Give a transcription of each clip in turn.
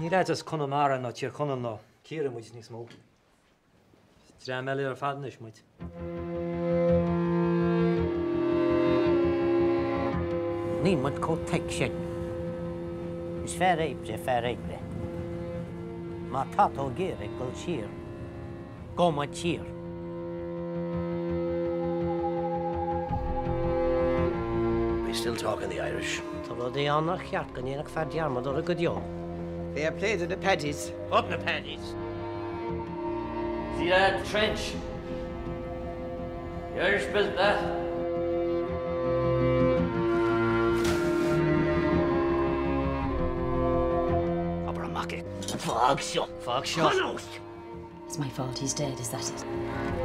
Ní ráitas Connemara nó tír Conan nó Ciara muid níos mó. Drá meile ar fadnis muid. Ní muid có teic sin. Is fear éibre. Má tát ó géir ag go tír. Go má tír. We still talking the Irish. Tá rud é annach cheart gan éanaach fear dearmad ar a go deo. Fair play to the Paddies. Up na Paddies. See that trench? The Irish built that. Abramache. Fog shot. It's my fault he's dead, is that it?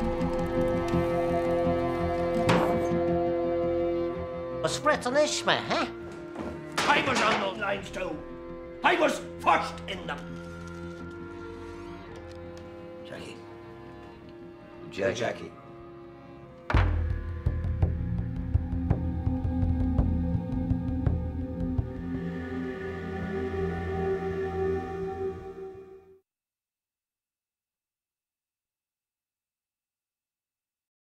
A spread on Ishma, huh? I was on those lines too. I was first in them. Jackie. Jackie.